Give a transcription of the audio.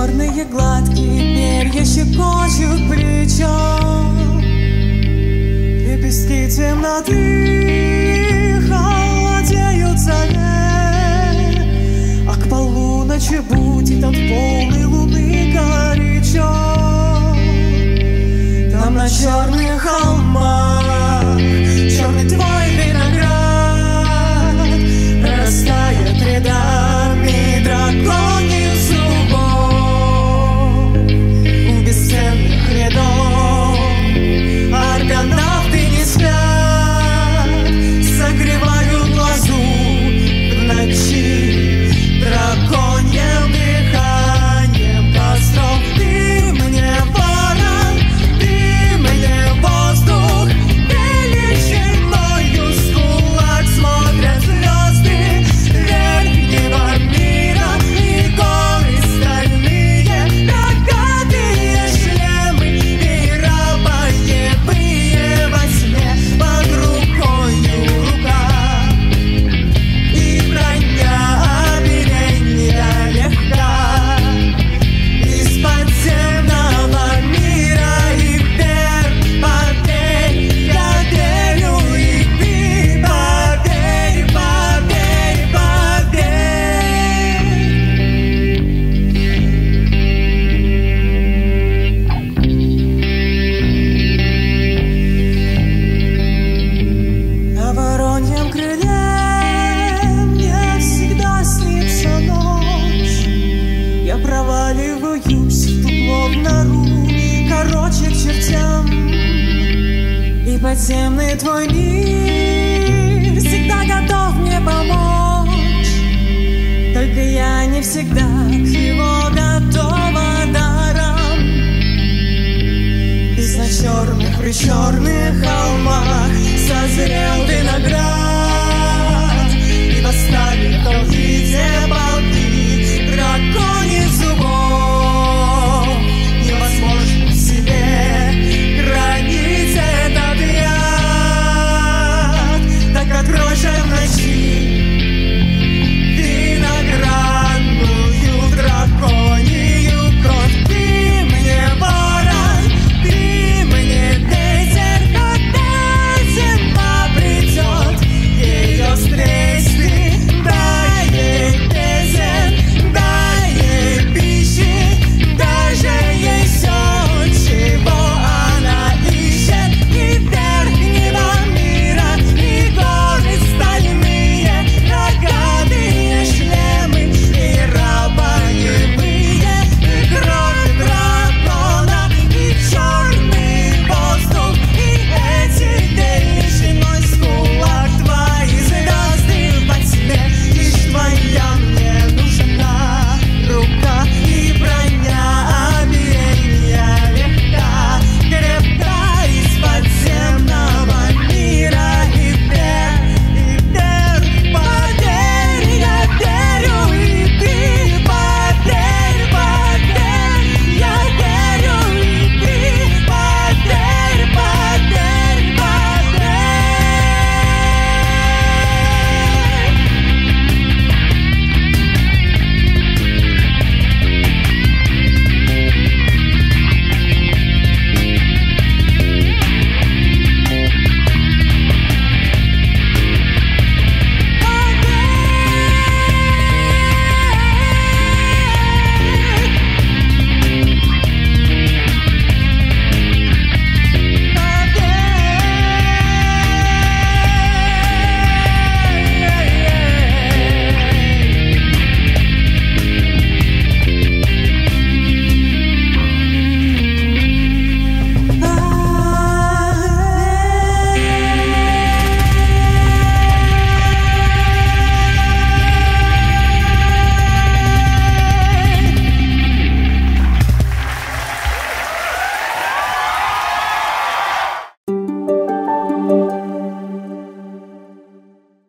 черные гладкие перья щекочут плечо. Лепестки темноты холодеют заре, а к полуночи будет от полной луны горячо. Там на черных холмах черный твой виноград прорастает рядами драконьих зубов. У бесценных рядов аргонавты не спят, согревают лазурь в ночи драконьим дыханием костров. Ты мне ворон, ты мне воздух, величиною с кулак смотрят звезды вверх неба мира, и горы стальные, рогатые шлемы и рабоебые во сне под рукою рука, и броня оперенья легка. Из подземного мира и вверх поверь, я верю, и ты поверь, поверь, поверь. На вороньем крыле мне всегда снится ночь. Я проваливаюсь в дупло в нору, короче к чертям. И подземный твой мир всегда готов мне помочь. Только я не всегда к его готова даром. Здесь на черных причерных холмах созрел виноград, и восстали